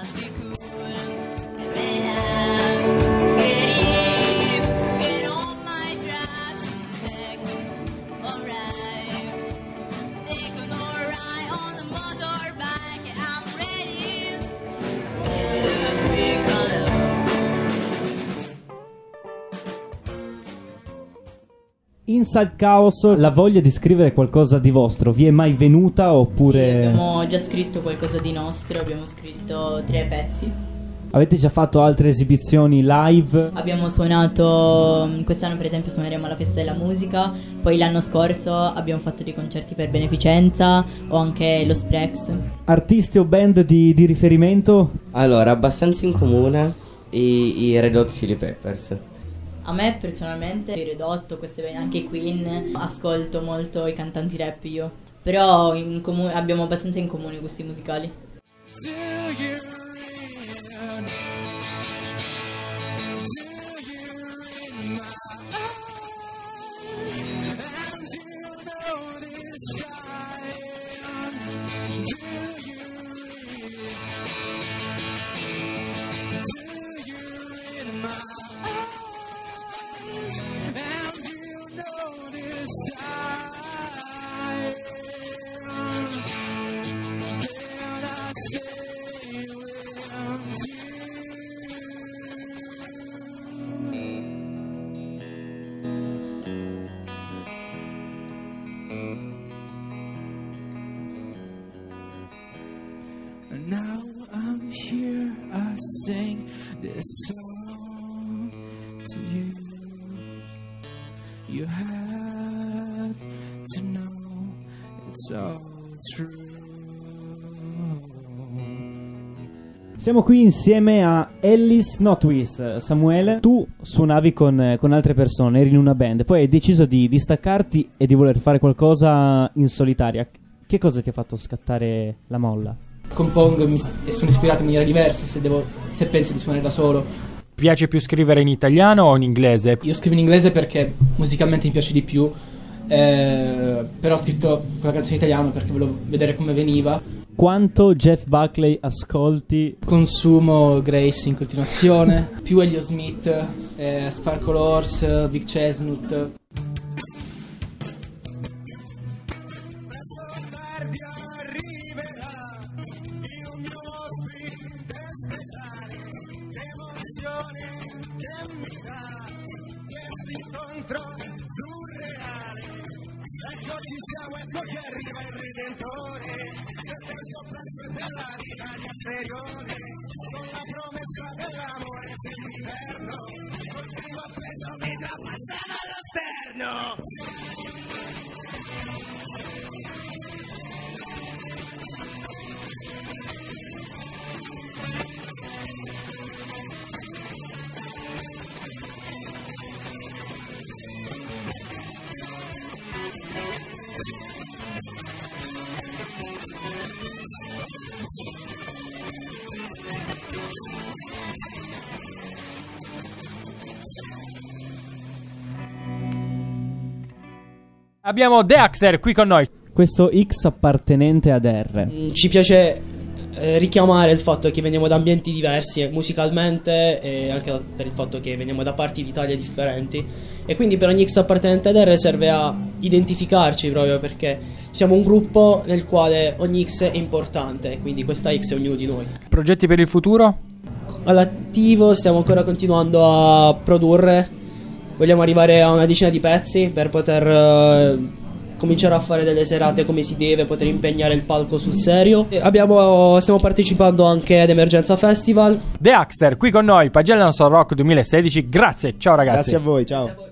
Inside Chaos, la voglia di scrivere qualcosa di vostro vi è mai venuta oppure... Sì, abbiamo già scritto qualcosa di nostro, abbiamo scritto 3 pezzi. Avete già fatto altre esibizioni live? Abbiamo suonato, quest'anno per esempio suoneremo alla Festa della Musica, poi l'anno scorso abbiamo fatto dei concerti per beneficenza o anche lo Sprex. Artisti o band di riferimento? Allora, abbastanza in comune i Red Hot Chili Peppers. A me personalmente i Red Hot, anche i Queen, ascolto molto i cantanti rap io. Però abbiamo abbastanza in comune i gusti musicali. Now I'm here, I sing this song to you. You have to know it's all true. Siamo qui insieme a Ellis Notwist. Samuele, tu suonavi con altre persone, eri in una band, poi hai deciso di distaccarti e di voler fare qualcosa in solitaria. Che cosa ti ha fatto scattare la molla? Compongo e sono ispirato in maniera diversa se penso di suonare da solo. Piace più scrivere in italiano o in inglese? Io scrivo in inglese perché musicalmente mi piace di più, però ho scritto quella canzone in italiano perché volevo vedere come veniva. Quanto Jeff Buckley ascolti? Consumo Grace in continuazione, più Elio Smith, Sparkle Horse, Big Chestnut. Eccoci siamo, ecco che arriva il Redentore, io penso della vita inferiore, con la promessa dell'amore dell'inverno, col primo peso mi già passava all'esterno. Abbiamo The Axer qui con noi. Questo X appartenente ad R. Ci piace richiamare il fatto che veniamo da ambienti diversi musicalmente e anche per il fatto che veniamo da parti d'Italia differenti, e quindi per ogni X appartenente ad R serve a identificarci, proprio perché siamo un gruppo nel quale ogni X è importante, quindi questa X è ognuno di noi. Progetti per il futuro? All'attivo stiamo ancora continuando a produrre, vogliamo arrivare a una decina di pezzi per poter cominciare a fare delle serate come si deve, poter impegnare il palco sul serio. Stiamo partecipando anche ad Emergenza Festival. The Axer qui con noi, Pagella Non So Rock 2016. Grazie, ciao ragazzi. Grazie a voi, ciao.